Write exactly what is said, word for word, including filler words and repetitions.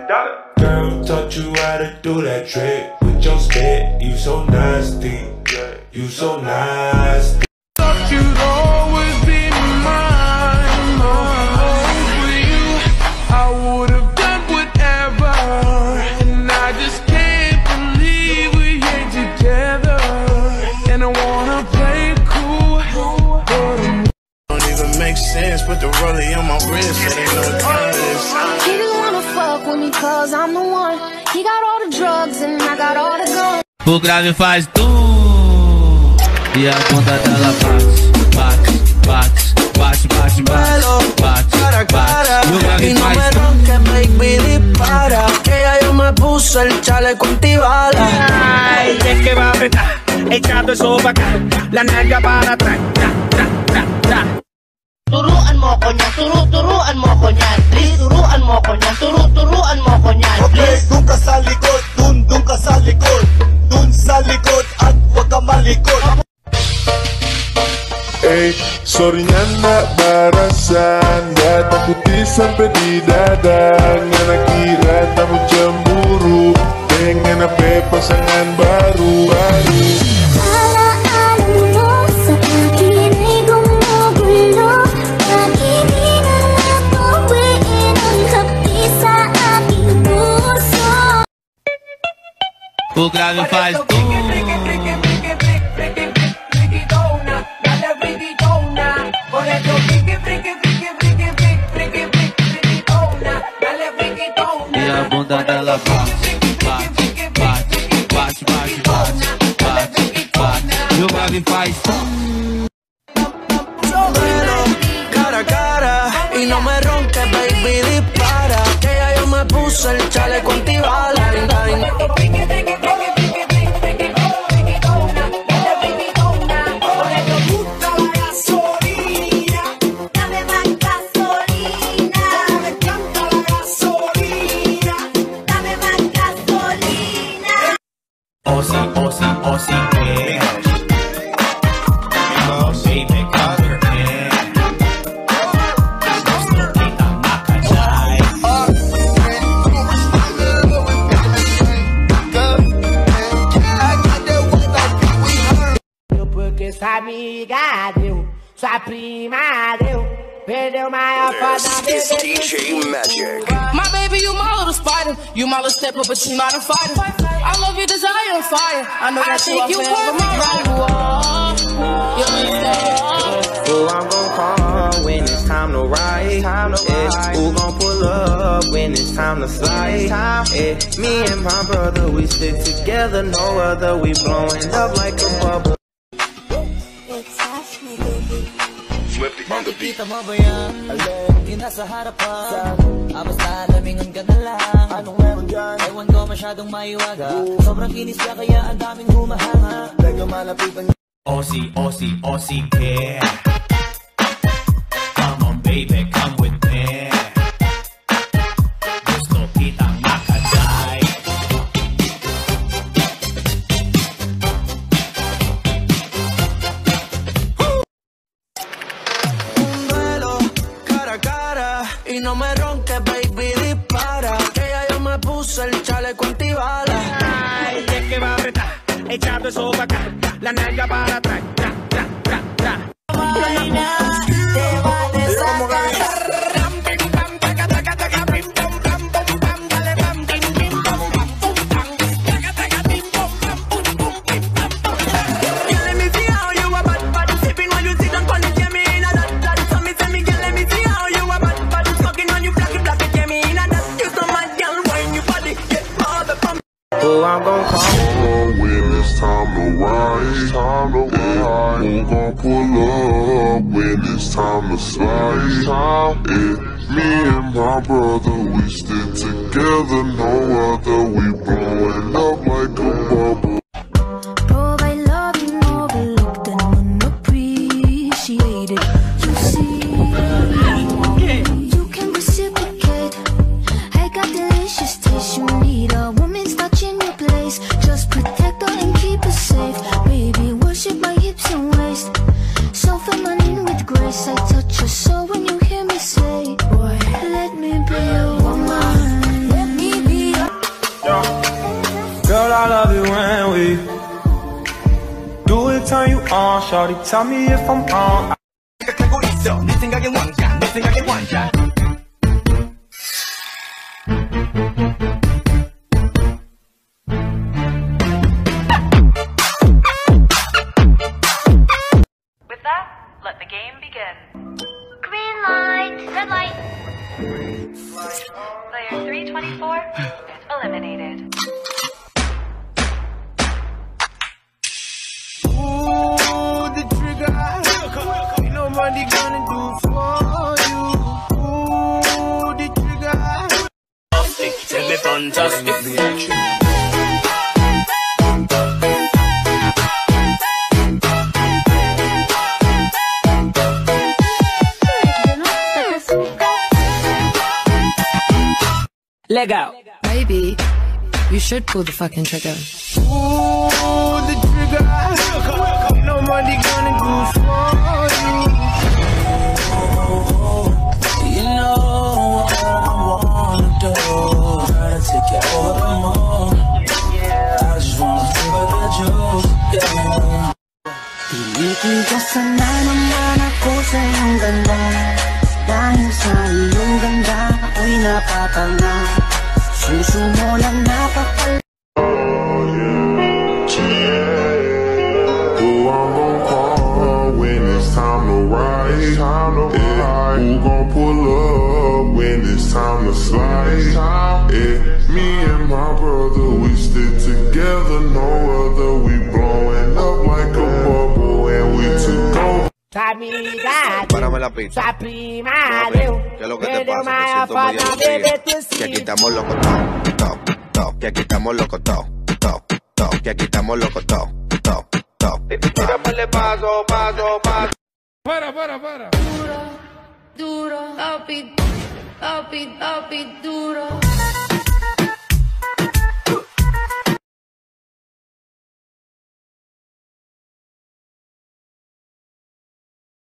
Girl taught you how to do that trick with your spit. You so nasty, you so nasty. Thought you'd always be mine, mine. For you, I would have done whatever, and I just can't believe we ain't together. And I wanna play cool, but I'm don't even make sense. Put the rollie on my wrist, so they know time is. He just wanna fuck with me cause I'm the one. He got all the drugs and I got all the guns. O grave faz tum e a ponta dela bate, bate, bate, bate, bate, bate, bate, bate. O grave y no me faz ronques, baby, dispara. Que ya yo me puse el chaleco antibala. Ay, es que va a apretar, echando eso pa' acá, la nalga para atrás, tra, tra, tra, tra. Turuan mo ko niyan, turu, turuan mo ko niyan, please. Turuan mo ko niyan, turu, turuan mo ko niyan, please. Okay, dun ka sa likod, dun, dun ka sa likod. Dun sa likod at huwag ka malikod. Ey, sorry na barasan ya takuti sampai di dada. Nga nakira tamu cemburu dengan apa pasangan baru baru. o grave faz tum. E a bunda dela bate, bate, bate, bate, bate, bate, bate, bate. E o grave faz tum. Cara a cara y no me ronques, baby, dispara. Que ya yo me puse el chaleco antibala. Aussie, Aussie, Aussie, yeah. Oh, baby, come here, man. Gusto kita makajay. Porque sua amiga deu, sua prima deu, perdeu maior foda. This is D J Magic. My baby, you my little spider. You my little stepper, but you not a fighter. I love your desire and fire. I know that you are forever my rival. Who I'm gon' call when it's time to ride? Yeah. Who gon' pull up when it's time to slide? Yeah. Me and my brother, we stick together. No other, we blowing up like a bubble. Nakikita mo ba yan? Alin, yung nasa harapan. Ah, basta lamingan ka na lang. Anong meron dyan? Ewan ko masyadong maiwaga. Sobrang kinis ka kaya ang daming humahanga. Teka malapitan. Aussie, Aussie, Aussie, yeah. Come on, baby, come with me. Gusto kita makajay. Y no me ronques, baby, dispara. Que ya yo me puse el chaleco antibala. Ay, es que va a apretar, echando eso pa' acá, la nalga para atrás, tra, tra, tra, tra. Vaina, te va a desacatar. Who I'm gon' call when it's time to ride? Time to ride. Who gon' pull up when it's time to slide? Yeah. Me and my brother, we stick together. No other, we blowing up like a bubble. Provide love and overlooked and unappreciated. You see, you can reciprocate. I got delicious taste. You need a woman's touch in your place. Just protect her and keep her safe. Baby, worship my hips and waist. So feminine with grace. I touch your soul when you hear me say, boy, let me be your woman. Let me Uh, shawty, tell me if I'm wrong. 가고 있어. 네 생각에 왕자, 내 생각에 왕자. With that, let the game begin. Green light, red light. Player three twenty-four eliminated. Ooh, the trigger. Ain't nobody gonna do for you. Ooh, the trigger. Tell me fantastic the action. Leg out. Maybe you should pull the fucking trigger. Ooh, the trigger. Ain't nobody gonna do for you. You know what I wanna do. Try to take you over the moon. I just wanna feel about you. Yeah. Pilitin ko sana naman ako sa iyong ganda. Dahil sa iyong ganda ako'y napatanga. Suso mo lang napapal. Who I'm gon' call when it's time to ride? Yeah. Who gon' pull up when it's time to slide? Yeah. Me and my brother, we stick together, no other. We blowing up like a bubble and we took over. Párame la pista. Papi, ¿qué es lo que te pasa? Te siento muy aburrido. Que aquí estamos locos todos, todos, todos. Que aquí estamos locos todos, todos, todos. Que aquí estamos locos todos, todos, todos. Tírame paso, paso, paso. Para, para, para. Duro, duro, papi, papi, papi, duro.